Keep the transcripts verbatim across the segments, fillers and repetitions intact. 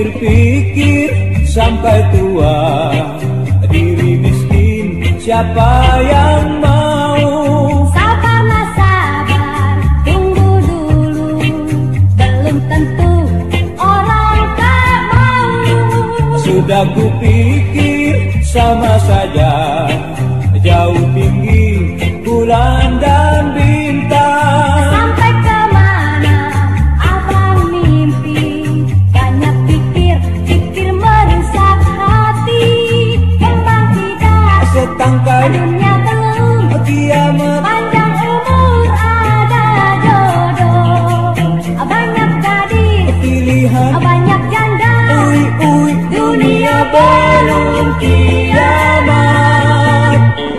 pikir-pikir sampai tua, diri miskin siapa yang mau? Sabarlah sabar, tunggu dulu, belum tentu orang tak mau. Sudah kupikir sama saja, jauh tinggi bulan dan bintang. Sampai kemana abang mimpi? Banyak pikir, pikir merusak hati. Kembang tidak Setangkai dunia belum kiamat, panjang umur ada jodoh. Banyak gadis pilihan, banyak janda. ui ui dunia belum kiamat.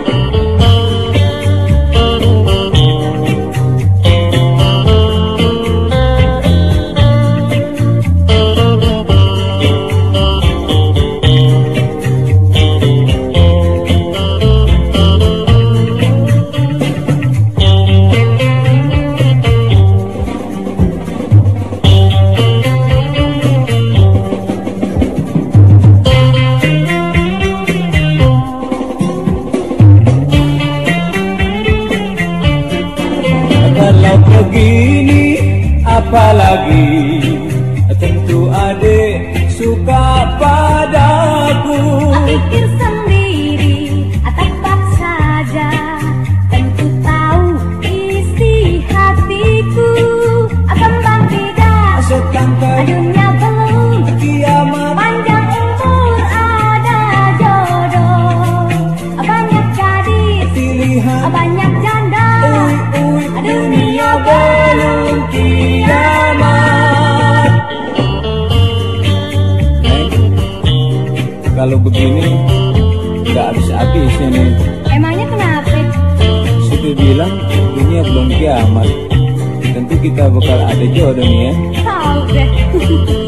Kalau begini apalagi, tentu adik suka padaku. Pikir sendiri, tepat saja. Tentu tahu isi hatiku. Kembang tidak Setangkai dunia belum kiamat, panjang umur ada jodoh. Banyak gadis pilihan, banyak janda. ui ui dunia belum kiamat. Neng, kalau begini nggak habis-habisnya nih. Emangnya kenapa? Sudah bilang dunia belum kiamat, tentu kita bakal ada jodoh nih ya. Tahu deh.